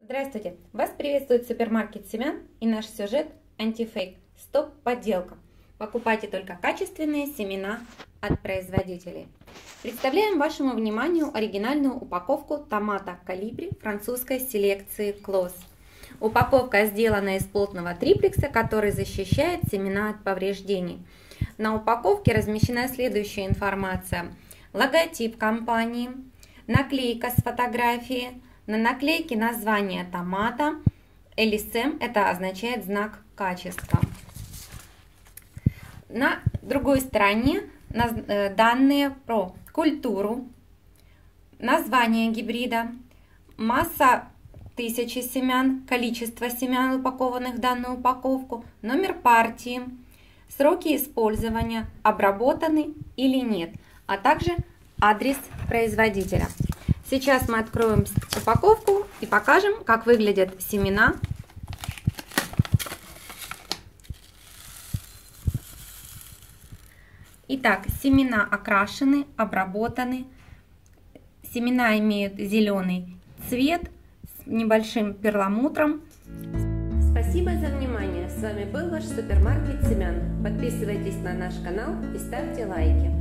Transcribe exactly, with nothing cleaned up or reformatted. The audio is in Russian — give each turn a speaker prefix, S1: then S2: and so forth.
S1: Здравствуйте! Вас приветствует супермаркет семян и наш сюжет антифейк. Стоп подделка. Покупайте только качественные семена от производителей. Представляем вашему вниманию оригинальную упаковку томата колибри французской селекции Клос. Упаковка сделана из плотного триплекса, который защищает семена от повреждений. На упаковке размещена следующая информация: логотип компании, наклейка с фотографией. На наклейке название томата, эл эс эм это означает знак качества. На другой стороне данные про культуру, название гибрида, масса тысячи семян, количество семян, упакованных в данную упаковку, номер партии, сроки использования, обработаны или нет, а также адрес производителя. Сейчас мы откроем упаковку и покажем, как выглядят семена. Итак, семена окрашены, обработаны. Семена имеют зеленый цвет с небольшим перламутром.
S2: Спасибо за внимание. С вами был ваш супермаркет семян. Подписывайтесь на наш канал и ставьте лайки.